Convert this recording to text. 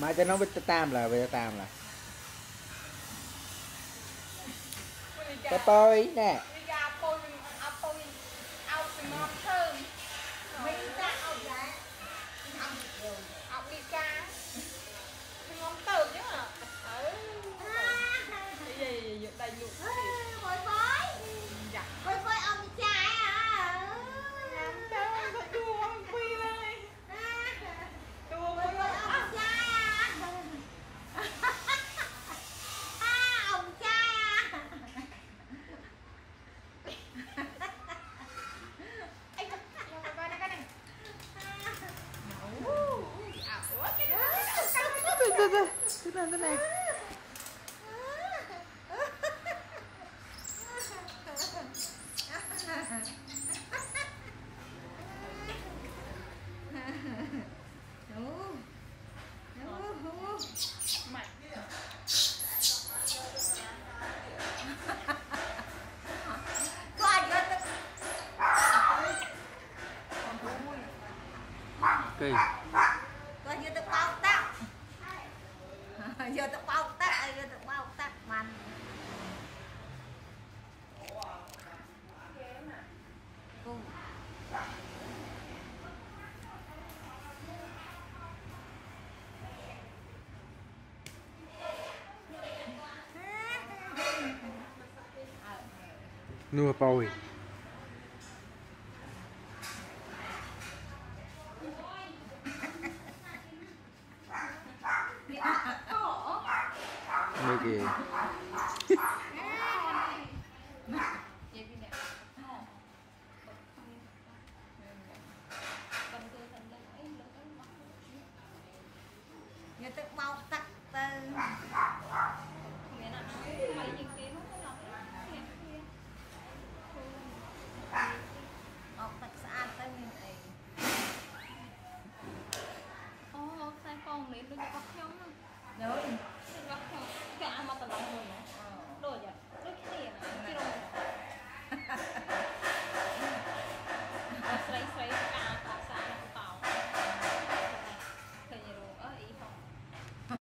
mai cho nó biết tam là bây giờ tam là cái bôi nè Lyka ngon từ chứ à gì đây luôn phơi phơi ông trai à trời ơi chua ông quy đây chua phơi ông trai à ông trai à anh coi đây cái này cái này mày cây coi như tôi bao tắc giờ tôi bao tắc man nua bôi mấy kì giờ tôi bao tắc từ bao tắc xa tới như này sai con lấy đôi có nhóm không rồi cái ăn mà tao đóng rồi nè rồi vậy đôi cái tiền cái rồi xoay xoay cả